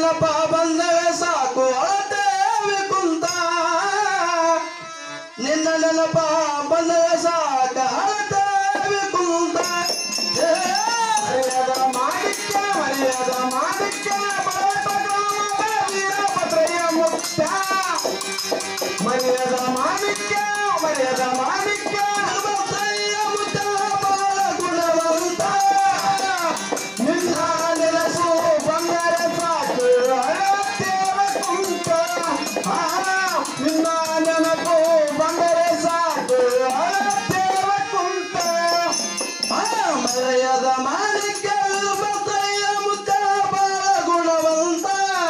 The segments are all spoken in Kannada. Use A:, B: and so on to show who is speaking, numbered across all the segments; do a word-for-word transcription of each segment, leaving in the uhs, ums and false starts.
A: ನೆನಪ ಬಂದರೆ ಸಾಕು ಅಳತೇವೆ ಕುಂತ ನಿನ್ನ ನೆನಪ ಬಂದರೆ ಸಾಕ ಅಳತೇವೆ ಕುಂತ ಮರ್ಯಾದ ಮಾಡಿಕ್ಕ ಮರ್ಯಾದ ಮಾಡಿಕ್ಕ ವೀರಭದ್ರಯ್ಯ ಮುಕ್ತ ಮರ್ಯಾದ ಮಾಡಿಕ್ಕ ಮರ್ಯಾದ ಮಾಡಿಕ್ಕ ಭದ್ರಯ್ಯ ಮುಕ್ತ ಬಾಳ ಗುಣವಂತ ನಿನ್ನ ನೆನಪು ಬಂದರೆ ಸಾಕು ಅಳತೇವೆ ಕುಂತ ನಿನ್ನ ನೆನಪು ಬಂದರೆ ಸಾಕು ಅಳತೇವೆ ಕುಂತ ಮರ್ಯಾದ ಮಾಡಿಕ್ಕ ಭದ್ರಯ್ಯ ಮುಕ್ತ ಬಾಳ ಗುಣವಂತ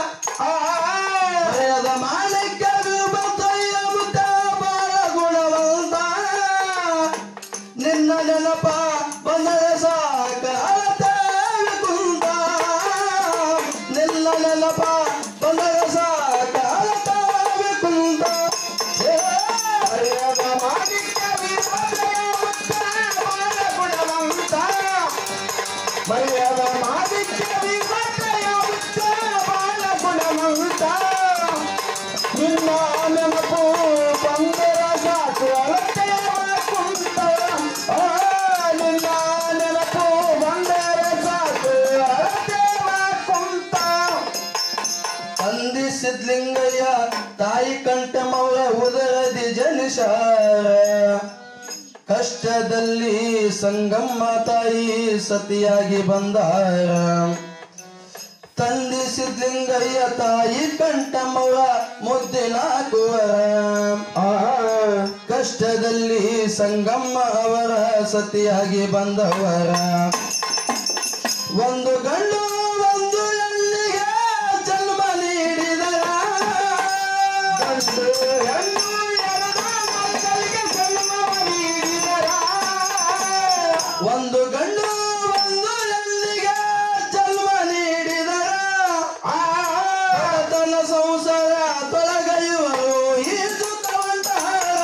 A: ಮರ್ಯಾದ ಮಾಡಿಕ್ಕ ಭದ್ರಯ್ಯ ಮುಕ್ತ ಬಾಳ ಗುಣವಂತ ನಿನ್ನ ನೆನಪ ಬಂದರೆ ಸಾಕ ಅಳತೇವೆ ಕುಂತ ನಿನ್ನ ನೆನಪ ಬಂದರೆ ಸಾಕ ಅಳತೇವೆ ಕುಂತ ಮರ್ಯಾದ ಮಾಡಿಕ್ಕ ಭದ್ರಯ್ಯ ಮುಕ್ತ ಬಾಳ ಗುಣವಂತ ಮರ್ಯಾದ ಮಾಡಿಕ್ಕ ಭದ್ರಯ್ಯ ಮುಕ್ತ ಬಾಳ ಗುಣವಂತ ನಿನ್ನ ನೆನಪು ಬಂದರೆ ಸಾಕು ಅಳತೇವೆ ಕುಂತ ನಿನ್ನ ನೆನಪು ಬಂದರೆ ಸಾಕು ಅಳತೇವೆ ಕುಂತ ತಂದಿ ಸಿದ್ಲಿಂಗಯ್ಯ ತಾಯಿ ಕಂಠಮವರ ಉದರದಿ ಜನಿಸಾರ ಕಷ್ಟದಲ್ಲಿ ಸಂಗಮ್ಮ ತಾಯಿ ಸತಿಯಾಗಿ ಬಂದಾರ ತಂದಿ ಸಿದ್ಲಿಂಗಯ್ಯ ತಾಯಿ ಕಂಠಮವ ಮುದ್ದಿನ ಕುವರ ಕಷ್ಟದಲ್ಲಿ ಸಂಗಮ್ಮ ಅವರ ಸತಿಯಾಗಿ ಬಂದವರ ಒಂದು ಗಂಡು ಒಂದು ಹೆಣ್ಣಿಗೆ ಜನ್ಮ ನೀಡಿದರ ಗಂಡು ಹೆಣ್ಣು ಎರಡು ಮಕ್ಕಳಿಗೆ ಜನ್ಮ ನೀಡಿದರ ಒಂದು ಗಂಡು ಒಂದು ಹೆಣ್ಣಿಗೆ ಜನ್ಮ ನೀಡಿದರ ತನ್ನ ಸಂಸಾರ ತೊಳಗೈಯುವರು ಈಜುತ್ತವಂತಾರ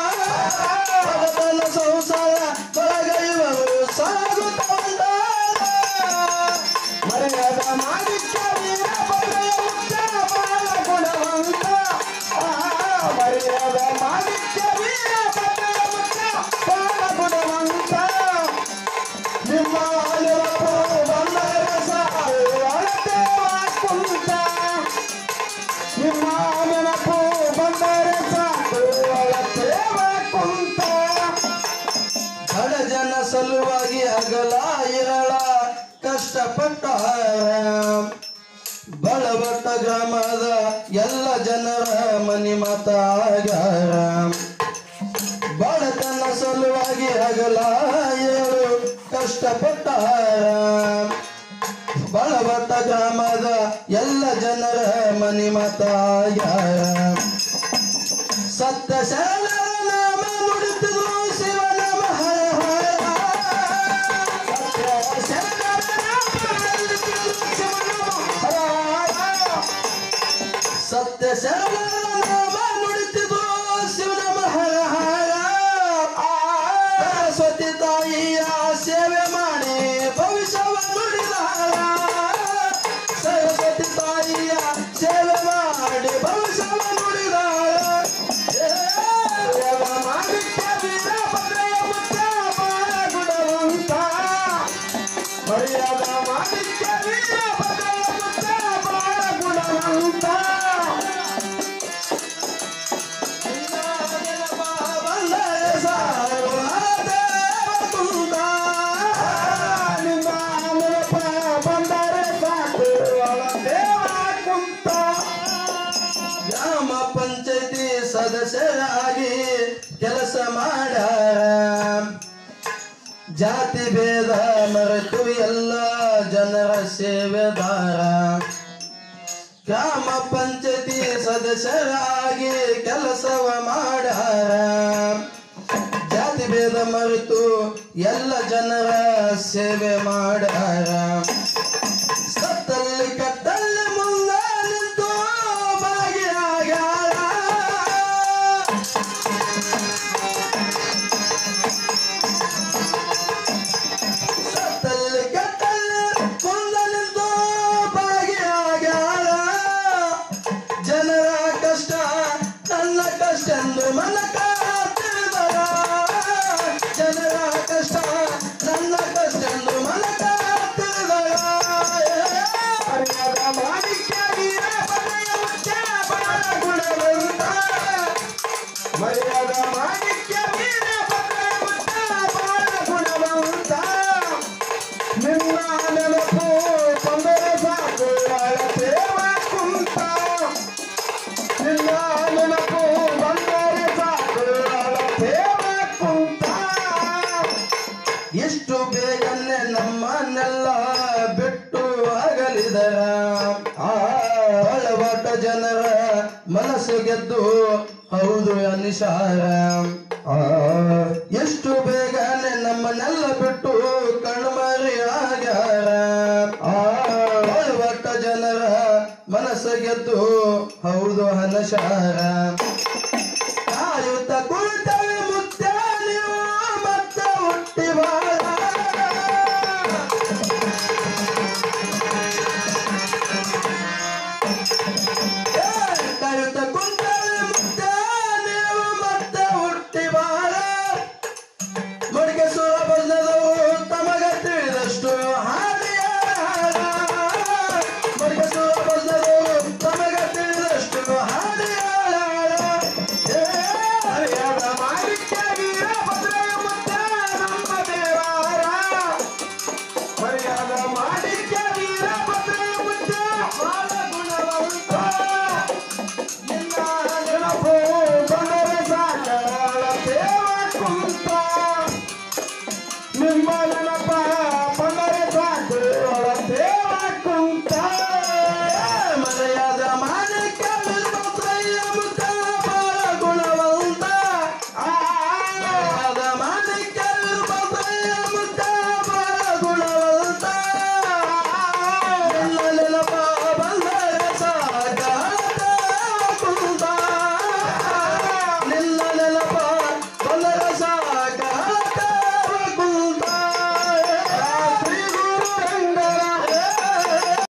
A: ತನ್ನ ಸಂಸಾರ ತೊಳಗೈಯುವರು ಸಾಗುತ್ತವಂತಾರ ಮರ್ಯಾದ ಮಾಡಿಕ್ಕ ವೀರಭದ್ರಯ್ಯ ಮುಕ್ತ ಬಾಳ ಗುಣವಂತ ಮರ್ಯಾದ ಮಾಡಿಕ್ಕ ವೀರಭದ್ರಯ್ಯ ಮುಕ್ತ ಬಾಳ ಗುಣವಂತ ನಿಮ್ಮ ನೆನಪು ಬಂದರೆ ಸಾಕು ಅಳತೇವೆ ಕುಂತ ನಿಮ್ಮ ನೆನಪು ಬಂದರೆ ಸಾಕು ಅಳತೇವೆ ಕುಂತ ಬಡ ಜನ ಸಲುವಾಗಿ ಅಗಲ ಇರಳ ಕಷ್ಟಪಟ್ಟ ಬಳಬಟ್ಟ ಗ್ರಾಮದ ಎಲ್ಲ ಜನರ ಮನಿ ಮಾತಾಗ್ಯಾರ ಬಡತನ ಸಲುವಾಗಿ ಅಗಲ ಏಳು ಕಷ್ಟಪಟ್ಟ ಬಳಬಟ್ಟ ಗ್ರಾಮದ ಎಲ್ಲ ಜನರ ಮನಿ ಮಾತಾಗ್ಯಾರ ಸತ್ಯ ಶರಣರ ನಾಮ ನುಡಿತಿದ್ರು ಶಿವನ ಮಹರ ಸತ್ಯ ಶರಣರ ನಾಮ ನುಡಿತಿದ್ರು ಶಿವನ ಮಹರ ಸತ್ಯ ಶರಣರ ನಾಮ ನುಡಿತಿದ್ರು ಶಿವನ ಮಹರ ಸರಸ್ವತಿ ತಾಯಿಯ ಸೇವೆ ಮಾಡಿ ಭವಿಷ್ಯವ ನುಡಿದಾರ ಸರಸ್ವತಿ ತಾಯಿಯ ಸೇವೆ ಮಾಡಿ ಭವಿಷ್ಯವ ನುಡಿದಾರ ಮಾಡಿಕ್ಕ ವೀರಭದ್ರಯ್ಯ ಮುಕ್ತ ಬಾಳ ಗುಣವಂತ ಮರ್ಯಾದ ಮಾಡಿಕ್ಕ ವೀರಭದ್ರಯ್ಯ ಮುಕ್ತ ಬಾಳ ಗುಣವಂತ ಬಂದರೆ ಸಾಕು ಅಳತೇವೆ ಕುಂತ ನಿನ್ನ ನೆನಪ ಬಂದರೆ ಸಾಕು ಅಳತೇವೆ ಕುಂತ ಗ್ರಾಮ ಪಂಚಾಯತಿ ಸದಸ್ಯರಾಗಿ ಕೆಲಸ ಮಾಡ್ಯಾರ ಜಾತಿ ಭೇದ ಮರೆತು ಎಲ್ಲ ಜನರ ಸೇವೆದಾರ ಗ್ರಾಮ ಪಂಚಾಯತಿ ಸದಸ್ಯರಾಗಿ ಕೆಲಸವ ಮಾಡ್ಯಾರ ಜಾತಿ ಭೇದ ಮರೆತು ಎಲ್ಲ ಜನರ ಸೇವೆ ಮಾಡ್ಯಾರ ಸತ್ತಲ್ಲಿ ಕಟ್ಟಲ್ಲಿ ಮುಂದೆ ನಿಂತು ಭಾಗಿಯಾಗ್ಯಾರ ಸತ್ತಲ್ಲಿ ಕಟ್ಟಲ್ಲಿ ಮುಂದೆ ನಿಂತು ಭಾಗಿಯಾಗ್ಯಾರ ಎಂದು ಮನಕ ತಿಳಿದರ ಜನರ ಕಷ್ಟ ನನ್ನ ಕಷ್ಟ ಎಂದು ಮನಕ ತಿಳಿದರ ಅರಿಯದ ಮಾಣಿಕ್ಯ ವೀರ ಬರೆಯ ಮುಖ್ಯ ಬಾಳ ಗುಣವಂತ ಮರ್ಯಾದ ಮಾಣಿಕ್ಯ ವೀರ ಬರೆಯ ಮುಖ್ಯ ಬಾಳ ಗುಣವಂತ ನಿನ್ನ ನೆನಪು ತೊಂದರೆ ಸಾಕು ಅಳತೇವ ಕುಂತ ನಿನ್ನ ನೆನಪು ಬಂದರೆ ಸಾಕು ಅಳತೇವ ಕುಂತ ಎಷ್ಟು ಬೇಗನೆ ನಮ್ಮನ್ನೆಲ್ಲ ಬಿಟ್ಟು ಅಗಲಿದರ ಆ ಅಳವಟ ಜನರ ಮನಸ್ಸು ಗೆದ್ದು ಹೌದು ಅನಿಸಾರ ಆ ಎಷ್ಟು ಬೇಗನೆ ನಮ್ಮನ್ನೆಲ್ಲ ಬಿಟ್ಟು ಕಣ್ಮರಿ ಆಗ್ಯಾರ ಆ ಅಳವಟ ಜನರ ಮನಸ್ಸು ಗೆದ್ದು ಹೌದು ಅನಸಾರ ಕಾಯುತ್ತ ಕುಳಿತವಿ